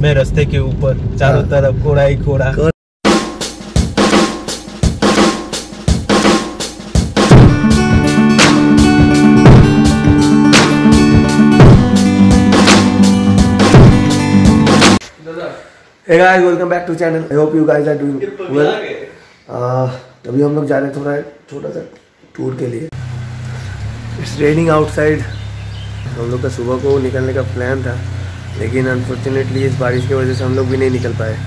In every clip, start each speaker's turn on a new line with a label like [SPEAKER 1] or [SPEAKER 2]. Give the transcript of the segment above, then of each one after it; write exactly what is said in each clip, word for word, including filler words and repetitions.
[SPEAKER 1] मैं रास्ते के ऊपर, चारों तरफ कोड़ा ही कोड़ा।
[SPEAKER 2] Hey guys, welcome back to channel. I hope you guys are doing well. अभी हम लोग जा रहे हैं थोड़ा छोटा सा टूर के लिए। It's raining outside. हम लोग का सुबह को निकलने का प्लान था, लेकिन अनफॉर्चुनेटली इस बारिश की वजह से हम लोग भी नहीं निकल पाए।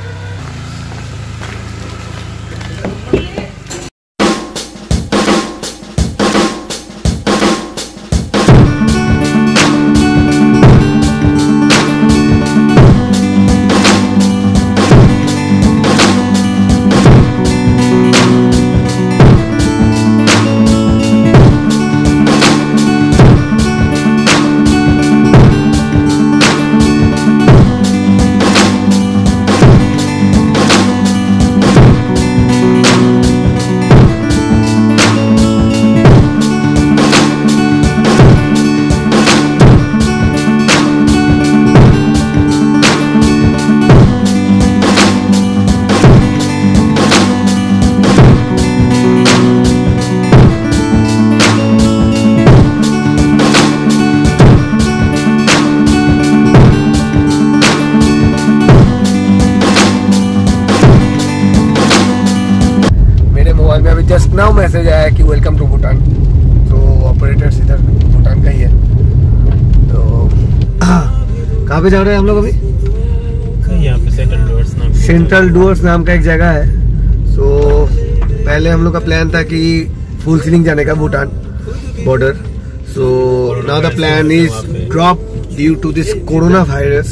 [SPEAKER 2] जस्ट नाउ मैसेज आया कि वेलकम टू भूटान। तो ऑपरेटर्स इधर भूटान का ही है। तो कहाँ पे जा रहे हैं हम लोग अभी?
[SPEAKER 1] यहाँ पे सेंट्रल डूअर्स नाम
[SPEAKER 2] सेंट्रल डूअर्स नाम का एक जगह है। सो so, पहले हम लोग का प्लान था कि फुल सीलिंग जाने का Bhutan border. So now the plan is drop due to this corona virus.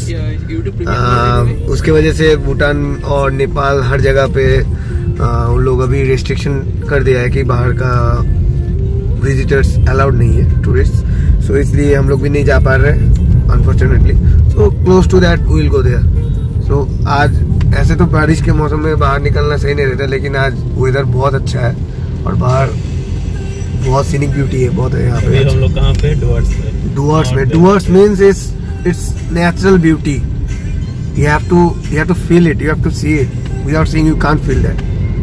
[SPEAKER 2] उसके वजह से भूटान और नेपाल हर जगह पे Uh, उन लोग अभी रेस्ट्रिक्शन कर दिया है कि बाहर का विजिटर्स अलाउड नहीं है, टूरिस्ट। सो so, इसलिए हम लोग भी नहीं जा पा रहे unfortunately. So close to that we will go there. सो आज ऐसे तो बारिश के मौसम में बाहर निकलना सही नहीं रहता, लेकिन आज वेदर बहुत अच्छा है और बाहर बहुत सीनिक ब्यूटी है, बहुत है यहाँ पे।
[SPEAKER 1] हम लोग कहाँ पे? डूअर्स में।
[SPEAKER 2] डूअर्स में Dooars means it's it's natural beauty. You have to you have to feel it, you have to see it. Without seeing you can't feel that.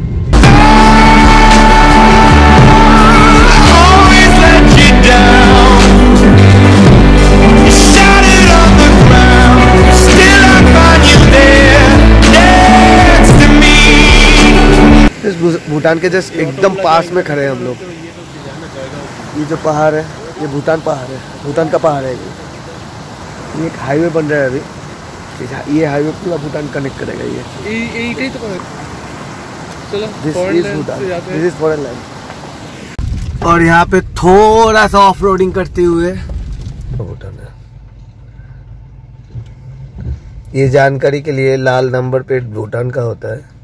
[SPEAKER 2] Bhutan के जस्ट एकदम पास में खड़े हैं हम लोग। ये जो पहाड़ है ये भूटान पहाड़ है, भूटान का पहाड़ है। ये एक हाईवे बन रहा है अभी। ये हाईवे पूरा भूटान कनेक्ट करेगा। ये this is Bhutan, this is foreign land. और यहाँ पे थोड़ा सा ऑफ रोडिंग करते हुए भूटान है। ये जानकारी के लिए लाल नंबर प्लेट भूटान का होता है।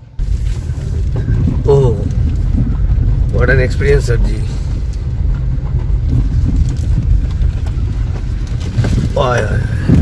[SPEAKER 2] Oh what an experience sir जी। आय आय